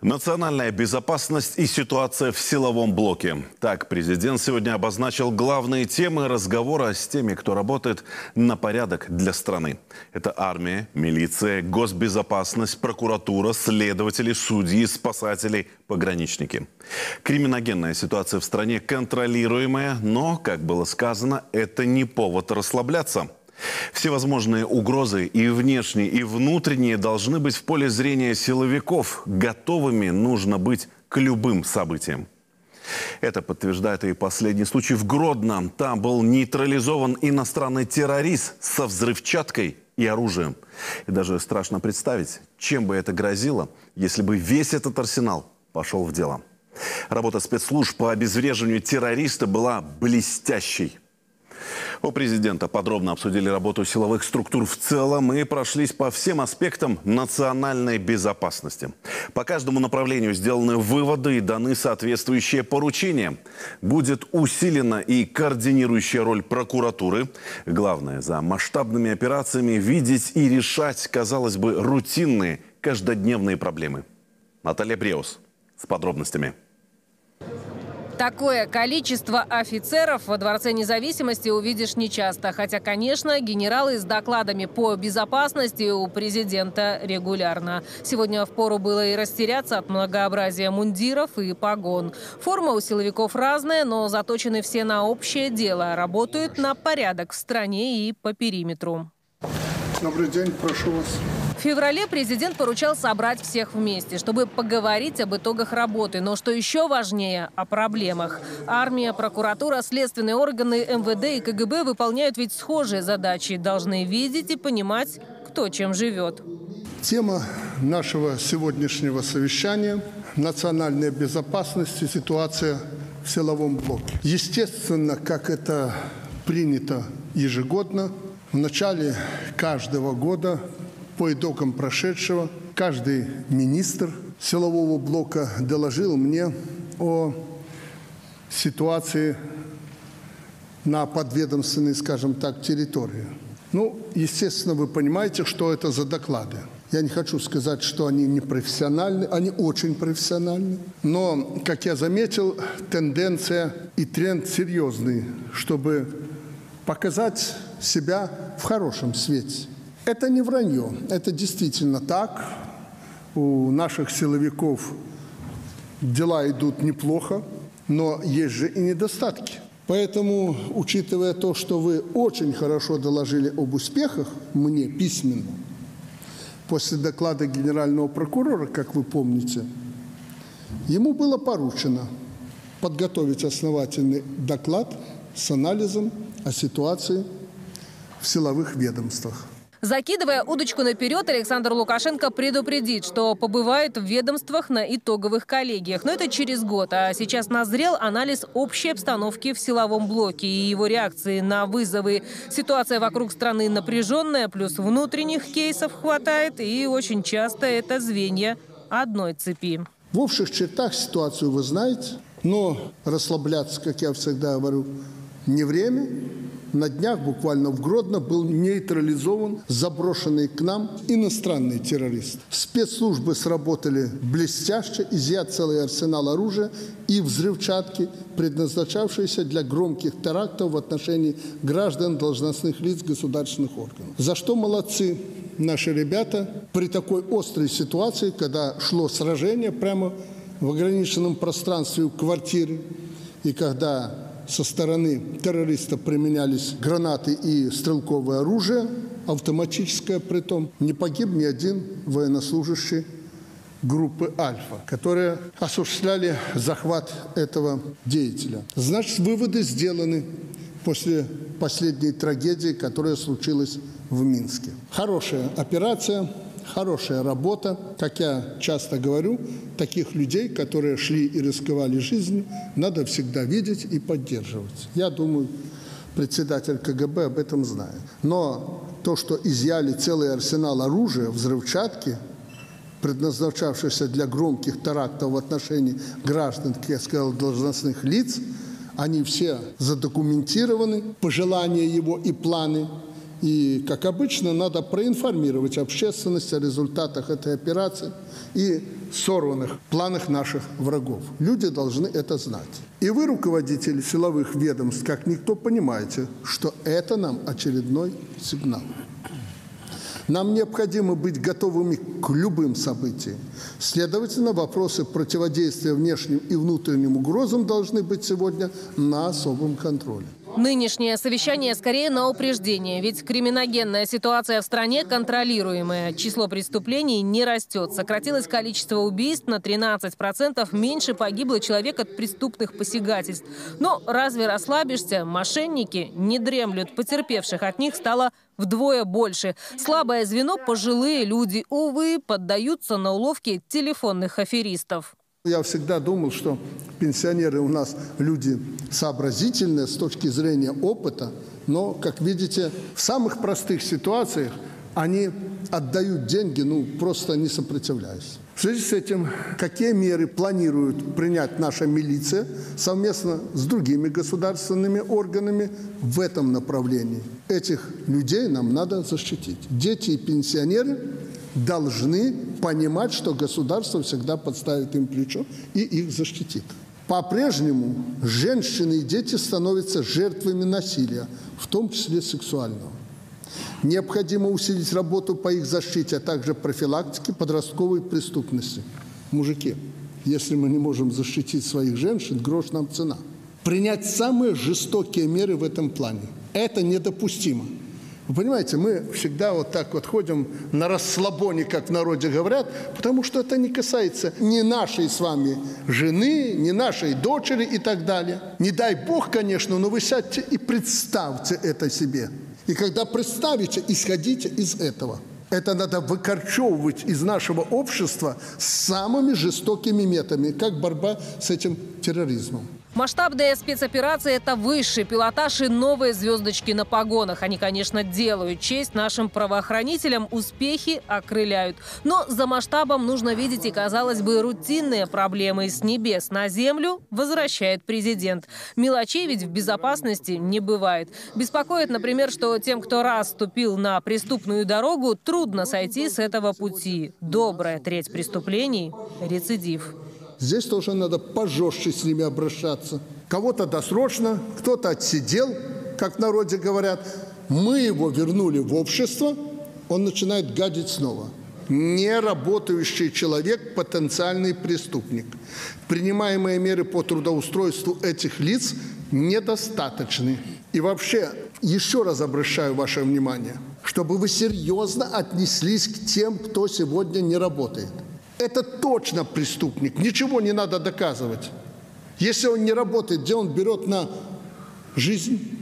Национальная безопасность и ситуация в силовом блоке. Так президент сегодня обозначил главные темы разговора с теми, кто работает на порядок для страны. Это армия, милиция, госбезопасность, прокуратура, следователи, судьи, спасатели, пограничники. Криминогенная ситуация в стране контролируемая, но, как было сказано, это не повод расслабляться. Всевозможные угрозы и внешние, и внутренние должны быть в поле зрения силовиков. Готовыми нужно быть к любым событиям. Это подтверждает и последний случай в Гродно. Там был нейтрализован иностранный террорист со взрывчаткой и оружием. И даже страшно представить, чем бы это грозило, если бы весь этот арсенал пошел в дело. Работа спецслужб по обезвреживанию террориста была блестящей. У президента подробно обсудили работу силовых структур в целом и прошлись по всем аспектам национальной безопасности. По каждому направлению сделаны выводы и даны соответствующие поручения. Будет усилена и координирующая роль прокуратуры. Главное, за масштабными операциями видеть и решать, казалось бы, рутинные, каждодневные проблемы. Наталья Бреус с подробностями. Такое количество офицеров во Дворце независимости увидишь нечасто. Хотя, конечно, генералы с докладами по безопасности у президента регулярно. Сегодня впору было и растеряться от многообразия мундиров и погон. Форма у силовиков разная, но заточены все на общее дело. Работают на порядок в стране и по периметру. Добрый день, прошу вас. В феврале президент поручал собрать всех вместе, чтобы поговорить об итогах работы. Но что еще важнее – о проблемах. Армия, прокуратура, следственные органы, МВД и КГБ выполняют ведь схожие задачи. Должны видеть и понимать, кто чем живет. Тема нашего сегодняшнего совещания – национальная безопасность и ситуация в силовом блоке. Естественно, как это принято ежегодно, в начале каждого года по итогам прошедшего каждый министр силового блока доложил мне о ситуации на подведомственной, скажем так, территории. Ну, естественно, вы понимаете, что это за доклады. Я не хочу сказать, что они не профессиональны, они очень профессиональны. Но, как я заметил, тенденция и тренд серьезный, чтобы показать себя в хорошем свете. Это не вранье, это действительно так. У наших силовиков дела идут неплохо, но есть же и недостатки. Поэтому, учитывая то, что вы очень хорошо доложили об успехах мне письменно, после доклада генерального прокурора, как вы помните, ему было поручено подготовить основательный доклад с анализом о ситуации в силовых ведомствах. Закидывая удочку наперед, Александр Лукашенко предупредит, что побывает в ведомствах на итоговых коллегиях. Но это через год. А сейчас назрел анализ общей обстановки в силовом блоке и его реакции на вызовы. Ситуация вокруг страны напряженная, плюс внутренних кейсов хватает. И очень часто это звенья одной цепи. В общих чертах ситуацию вы знаете, но расслабляться, как я всегда говорю, не время. На днях буквально в Гродно был нейтрализован заброшенный к нам иностранный террорист. Спецслужбы сработали блестяще, изъят целый арсенал оружия и взрывчатки, предназначавшиеся для громких терактов в отношении граждан, должностных лиц государственных органов. За что молодцы наши ребята при такой острой ситуации, когда шло сражение прямо в ограниченном пространстве в квартире, и когда со стороны террористов применялись гранаты и стрелковое оружие, автоматическое притом, не погиб ни один военнослужащий группы «Альфа», которые осуществляли захват этого деятеля. Значит, выводы сделаны после последней трагедии, которая случилась в Минске. Хорошая операция, хорошая работа. Как я часто говорю, таких людей, которые шли и рисковали жизнью, надо всегда видеть и поддерживать. Я думаю, председатель КГБ об этом знает. Но то, что изъяли целый арсенал оружия, взрывчатки, предназначавшихся для громких терактов в отношении граждан, как я сказал, должностных лиц, они все задокументированы, пожелания его и планы. И, как обычно, надо проинформировать общественность о результатах этой операции и сорванных планах наших врагов. Люди должны это знать. И вы, руководители силовых ведомств, как никто понимаете, что это нам очередной сигнал. Нам необходимо быть готовыми к любым событиям. Следовательно, вопросы противодействия внешним и внутренним угрозам должны быть сегодня на особом контроле. Нынешнее совещание скорее на упреждение, ведь криминогенная ситуация в стране контролируемая. Число преступлений не растет. Сократилось количество убийств на 13%, меньше погибло человек от преступных посягательств. Но разве расслабишься? Мошенники не дремлют. Потерпевших от них стало вдвое больше. Слабое звено – пожилые люди, увы, поддаются на уловки телефонных аферистов. Я всегда думал, что пенсионеры у нас люди сообразительные с точки зрения опыта, но, как видите, в самых простых ситуациях они отдают деньги, просто не сопротивляясь. В связи с этим, какие меры планирует принять наша милиция совместно с другими государственными органами в этом направлении? Этих людей нам надо защитить. Дети и пенсионеры должны понимать, что государство всегда подставит им плечо и их защитит. По-прежнему женщины и дети становятся жертвами насилия, в том числе сексуального. Необходимо усилить работу по их защите, а также профилактике подростковой преступности. Мужики, если мы не можем защитить своих женщин, грош нам цена. Принять самые жестокие меры в этом плане. Это недопустимо. Вы понимаете, мы всегда вот так вот ходим на расслабоне, как в народе говорят, потому что это не касается ни нашей с вами жены, ни нашей дочери и так далее. Не дай бог, конечно, но вы сядьте и представьте это себе. И когда представите, исходите из этого. Это надо выкорчевывать из нашего общества самыми жестокими методами, как борьба с этим терроризмом. Масштабная спецоперация – это высший пилотаж и новые звездочки на погонах. Они, конечно, делают честь нашим правоохранителям, успехи окрыляют. Но за масштабом нужно видеть и, казалось бы, рутинные проблемы. С небес на землю возвращает президент. Мелочей ведь в безопасности не бывает. Беспокоит, например, что тем, кто раз ступил на преступную дорогу, трудно сойти с этого пути. Добрая треть преступлений – рецидив. Здесь тоже надо пожестче с ними обращаться. Кого-то досрочно, кто-то отсидел, как в народе говорят. Мы его вернули в общество, он начинает гадить снова. Неработающий человек – потенциальный преступник. Принимаемые меры по трудоустройству этих лиц недостаточны. И вообще, еще раз обращаю ваше внимание, чтобы вы серьезно отнеслись к тем, кто сегодня не работает. Это точно преступник, ничего не надо доказывать. Если он не работает, где он берет на жизнь?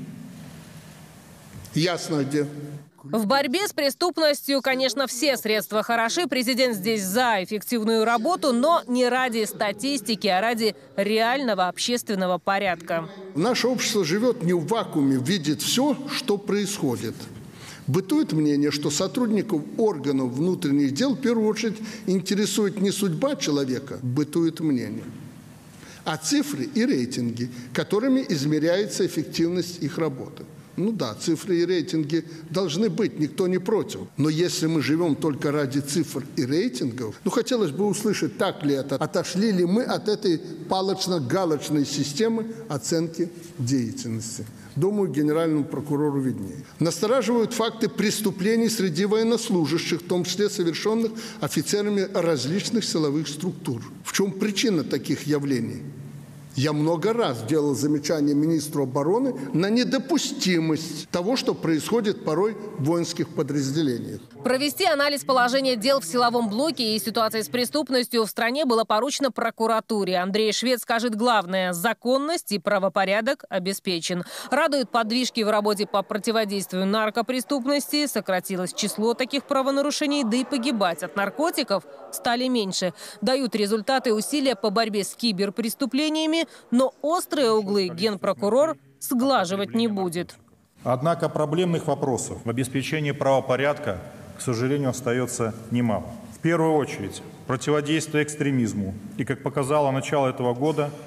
Ясно где. В борьбе с преступностью, конечно, все средства хороши. Президент здесь за эффективную работу, но не ради статистики, а ради реального общественного порядка. Наше общество живет не в вакууме, видит все, что происходит. Бытует мнение, что сотрудников органов внутренних дел в первую очередь интересует не судьба человека, бытует мнение, а цифры и рейтинги, которыми измеряется эффективность их работы. Ну да, цифры и рейтинги должны быть, никто не против. Но если мы живем только ради цифр и рейтингов, хотелось бы услышать, так ли это, отошли ли мы от этой палочно-галочной системы оценки деятельности. Думаю, генеральному прокурору виднее. Настораживают факты преступлений среди военнослужащих, в том числе совершенных офицерами различных силовых структур. В чем причина таких явлений? Я много раз делал замечания министру обороны на недопустимость того, что происходит порой в воинских подразделениях. Провести анализ положения дел в силовом блоке и ситуации с преступностью в стране было поручено прокуратуре. Андрей Швец скажет главное – законность и правопорядок обеспечен. Радуют подвижки в работе по противодействию наркопреступности. Сократилось число таких правонарушений, да и погибать от наркотиков стали меньше. Дают результаты усилия по борьбе с киберпреступлениями, но острые углы генпрокурор сглаживать не будет. Однако проблемных вопросов в обеспечении правопорядка, к сожалению, остается немало. В первую очередь, противодействие экстремизму. И, как показало начало этого года,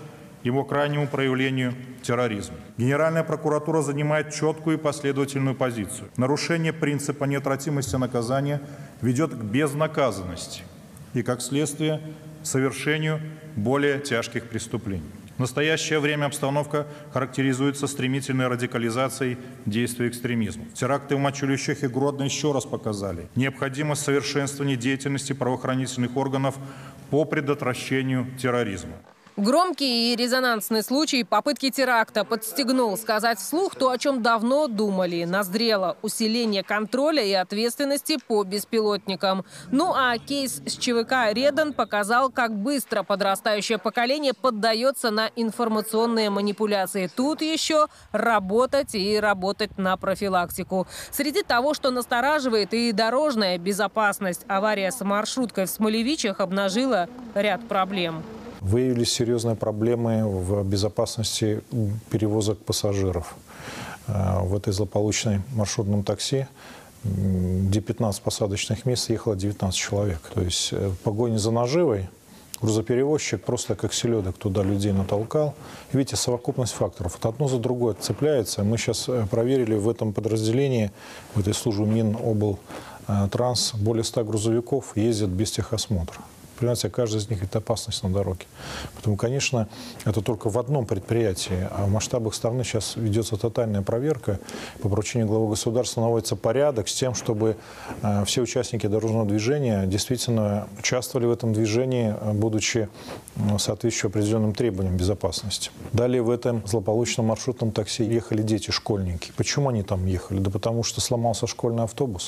его крайнему проявлению терроризма. Генеральная прокуратура занимает четкую и последовательную позицию. Нарушение принципа неотвратимости наказания ведет к безнаказанности и, как следствие, совершению более тяжких преступлений. В настоящее время обстановка характеризуется стремительной радикализацией действий экстремизма. Теракты в Мачулищах и Гродно еще раз показали необходимость совершенствования деятельности правоохранительных органов по предотвращению терроризма. Громкий и резонансный случай попытки теракта подстегнул сказать вслух то, о чем давно думали. Назрело усиление контроля и ответственности по беспилотникам. Ну а кейс с ЧВК «Редан» показал, как быстро подрастающее поколение поддается на информационные манипуляции. Тут еще работать и работать на профилактику. Среди того, что настораживает, и дорожная безопасность. Авария с маршруткой в Смолевичах обнажила ряд проблем. Выявились серьезные проблемы в безопасности перевозок пассажиров. В этой злополучной маршрутном такси, где 15 посадочных мест, ехало 19 человек. То есть в погоне за наживой грузоперевозчик просто как селедок туда людей натолкал. И видите, совокупность факторов. Вот одно за другое цепляется. Мы сейчас проверили в этом подразделении, в этой службе Миноблтранс, более 100 грузовиков ездят без техосмотра. Понимаете, каждый из них – это опасность на дороге. Поэтому, конечно, это только в одном предприятии. А в масштабах страны сейчас ведется тотальная проверка. По поручению главы государства наводится порядок с тем, чтобы все участники дорожного движения действительно участвовали в этом движении, будучи соответствующим определенным требованиям безопасности. Далее в этом злополучном маршрутном такси ехали дети, школьники. Почему они там ехали? Да потому что сломался школьный автобус.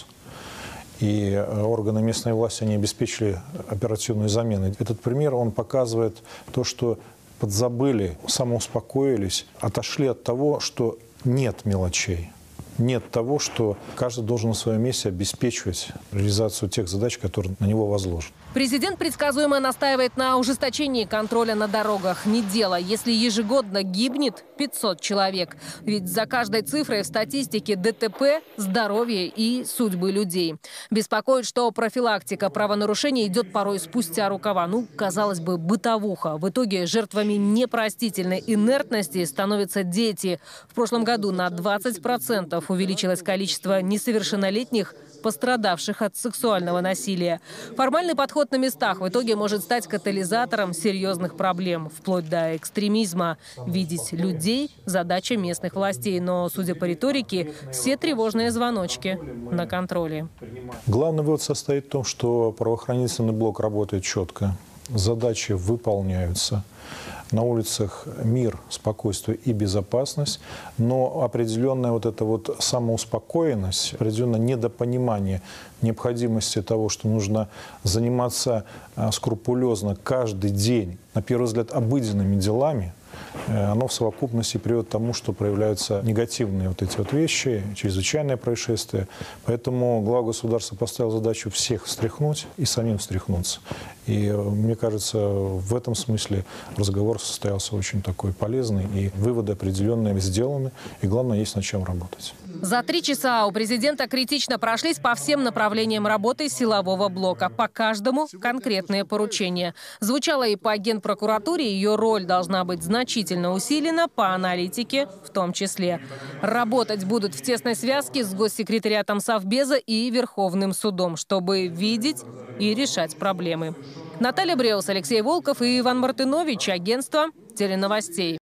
И органы местной власти не обеспечили оперативную замену. Этот пример, он показывает то, что подзабыли, самоуспокоились, отошли от того, что нет мелочей. Нет того, что каждый должен на своем месте обеспечивать реализацию тех задач, которые на него возложены. Президент предсказуемо настаивает на ужесточении контроля на дорогах. Не дело, если ежегодно гибнет 500 человек. Ведь за каждой цифрой в статистике ДТП, здоровье и судьбы людей. Беспокоит, что профилактика правонарушений идет порой спустя рукава. Ну, казалось бы, бытовуха. В итоге жертвами непростительной инертности становятся дети. В прошлом году на 20% увеличилось количество несовершеннолетних, пострадавших от сексуального насилия. Формальный подход на местах в итоге может стать катализатором серьезных проблем, вплоть до экстремизма. Видеть людей – задача местных властей. Но, судя по риторике, все тревожные звоночки на контроле. Главный вывод состоит в том, что правоохранительный блок работает четко, задачи выполняются. На улицах мир, спокойствие и безопасность, но определенная вот эта вот самоуспокоенность, определенное недопонимание необходимости того, что нужно заниматься скрупулезно каждый день, на первый взгляд, обыденными делами, оно в совокупности приводит к тому, что проявляются негативные вот эти вот вещи, чрезвычайные происшествия. Поэтому глава государства поставил задачу всех встряхнуть и самим встряхнуться. И мне кажется, в этом смысле разговор состоялся очень такой полезный, и выводы определенные сделаны, и главное, есть над чем работать. За 3 часа у президента критично прошлись по всем направлениям работы силового блока. По каждому конкретные поручения. Звучало и по Генпрокуратуре, ее роль должна быть значительно усилена, по аналитике в том числе. Работать будут в тесной связке с госсекретариатом Совбеза и Верховным судом, чтобы видеть и решать проблемы. Наталья Бреус, Алексей Волков и Иван Мартынович, агентство теленовостей.